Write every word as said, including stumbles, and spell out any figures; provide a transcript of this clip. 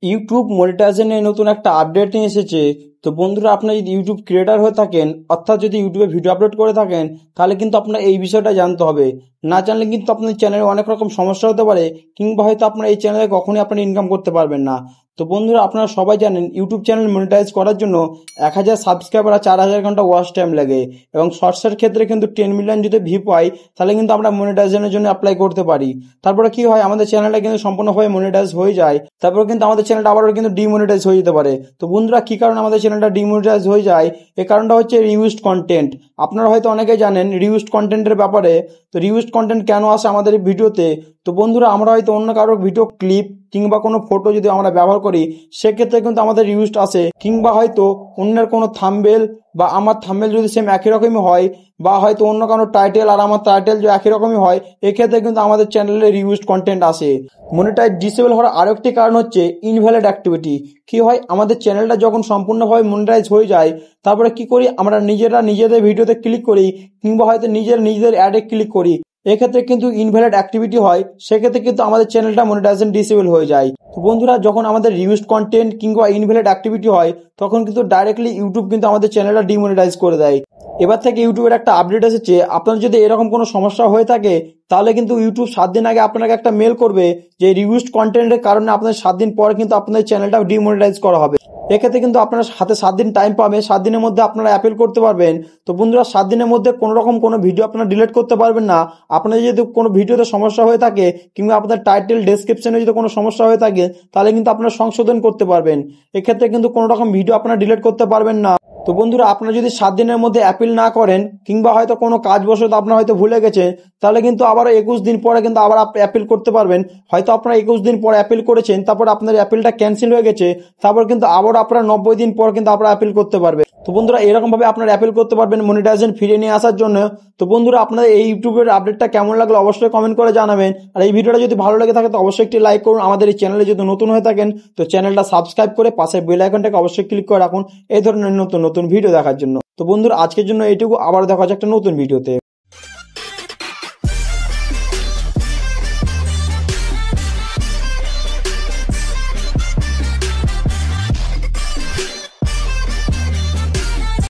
YouTube মনিটাইজেশনের নতুন একটা আপডেট নিয়ে এসেছে। তো বন্ধুরা, আপনারা যদি ইউটিউব ক্রিয়েটার হয়ে থাকেন, অর্থাৎ যদি ইউটিউবে ভিডিও আপলোড করে থাকেন, তাহলে কিন্তু আপনার এই বিষয়টা জানতে হবে। না জানলে কিন্তু আপনার চ্যানেলে অনেক রকম সমস্যা হতে পারে, কিংবা হয়তো আপনার এই চ্যানেলে কখনোই আপনার ইনকাম করতে পারবেন না। তো বন্ধুরা, আপনারা সবাই জানেন ইউটিউব চ্যানেল মনিটাইজ করার জন্য এক হাজার সাবস্ক্রাইবার আর চার হাজার ঘন্টা ওয়াচ টাইম লাগে, এবং শর্টসের ক্ষেত্রে কিন্তু টেন মিলিয়ন যদি ভিউ পাই, তাহলে কিন্তু আমরা মনিটাইজেশনের জন্য অ্যাপ্লাই করতে পারি। তারপরে কি হয়, আমাদের চ্যানেলটা কিন্তু সম্পূর্ণভাবে মনিটাইজ হয়ে যায়, তারপরে কিন্তু আমাদের চ্যানেলটা আবারও কিন্তু ডিমনিটাইজ হয়ে যেতে পারে। তো বন্ধুরা, কি কারণে আমাদের চ্যানেলটা ডিমনিটাইজ হয়ে যায়? এই কারণটা হচ্ছে রিউজড কন্টেন্ট। আপনারা হয়তো অনেকেই জানেন রিউজড কন্টেন্টের ব্যাপারে। তো রিউজড কন্টেন্ট কেন আসে আমাদের এই ভিডিওতে? তো বন্ধুরা, আমরা হয়তো অন্য কারোর ভিডিও ক্লিপ কিংবা কোনো ফটো যদি আমরা ব্যবহার করি, সেক্ষেত্রে কিন্তু আমাদের রিউজড আসে। কিংবা হয়তো অন্যের কোনো থাম্বনেল বা আমার থাম্বনেল যদি সেম একই রকমই হয়, বা হয়তো অন্য কোনো টাইটেল আর আমার টাইটেল যদি একই রকমই হয়, এক্ষেত্রে কিন্তু আমাদের চ্যানেলে রিউজড কন্টেন্ট আসে। মনিটাইজ ডিসেবল হওয়ার আরও একটি কারণ হচ্ছে ইনভ্যালিড অ্যাক্টিভিটি। কি হয়, আমাদের চ্যানেলটা যখন সম্পূর্ণভাবে মনিটাইজ হয়ে যায়, তারপরে কি করি, আমরা নিজেরা নিজেদের ভিডিওতে ক্লিক করি, কিংবা হয়তো নিজের নিজেদের অ্যাডে ক্লিক করি, এক্ষেত্রে কিন্তু ইনভ্যালিড অ্যাক্টিভিটি হয়। সেক্ষেত্রে কিন্তু আমাদের চ্যানেলটা মনিটাইজেশন ডিসেবল হয়ে যায়। তো বন্ধুরা, যখন আমাদের রিউজড কন্টেন্ট কিংবা ইনভ্যালিড অ্যাক্টিভিটি হয়, তখন কিন্তু ডাইরেক্টলি ইউটিউব কিন্তু আমাদের চ্যানেলটা ডিমনিটাইজ করে দেয়। এবার থেকে ইউটিউবের একটা আপডেট এসেছে, আপনার যদি এরকম কোনো সমস্যা হয়ে থাকে, তাহলে কিন্তু ইউটিউব সাত দিন আগে আপনাকে একটা মেল করবে যে রিউজড কন্টেন্টের কারণে আপনাদের সাত দিন পরে কিন্তু আপনাদের চ্যানেলটা ডিমনিটাইজ করা হবে। এক্ষেত্রে কিন্তু আপনারা হাতে সাত দিন টাইম পাবেন, সাত দিনের মধ্যে আপনারা অ্যাপিল করতে পারবেন। তো বন্ধুরা, সাত দিনের মধ্যে কোনো রকম কোনো ভিডিও আপনারা ডিলিট করতে পারবেন না। আপনাদের যদি কোনো ভিডিওতে সমস্যা হয়ে থাকে, কিংবা আপনাদের টাইটেল ডেসক্রিপশনে যদি কোনো সমস্যা হয়ে থাকে, তাহলে কিন্তু আপনারা সংশোধন করতে পারবেন। এক্ষেত্রে কিন্তু কোনো রকম ভিডিও আপনারা ডিলিট করতে পারবেন না। তো বন্ধুরা, আপনারা যদি সাত দিনের মধ্যে অ্যাপিল না করেন, কিংবা হয়তো কোনো কাজবশত আপনারা হয়তো ভুলে গেছেন, তাহলে কিন্তু আবারও একুশ দিন পরে কিন্তু আবার অ্যাপিল করতে পারবেন। হয়তো আপনারা একুশ দিন পর অ্যাপিল করেছেন, তারপর আপনার অ্যাপিলটা ক্যান্সেল হয়ে গেছে, তারপর কিন্তু আবারও আপনারা নব্বই দিন পর কিন্তু আপনারা অ্যাপিল করতে পারবেন। তো বন্ধুরা, এরকম ভাবে আপনারা অ্যাপিল করতে পারবেন মনিটাইজেশন ফিরিয়ে নিয়ে আসার জন্য। তো বন্ধুরা, আপনাদের এই ইউটিউবের আপডেটটা কেমন লাগলো অবশ্যই কমেন্ট করে জানাবেন। আর এই ভিডিওটা যদি ভালো লেগে থাকে তো অবশ্যই একটি লাইক করুন। আমাদের এই চ্যানেলে যদি নতুন হয়ে থাকেন, তো চ্যানেলটা সাবস্ক্রাইব করে পাশের বেল আইকনটাকে অবশ্যই ক্লিক করে রাখুন এই ধরনের নতুন নতুন ভিডিও দেখার জন্য। তো বন্ধুরা, আজকের জন্য এইটুকু, আবার দেখা হচ্ছে একটা নতুন ভিডিওতে।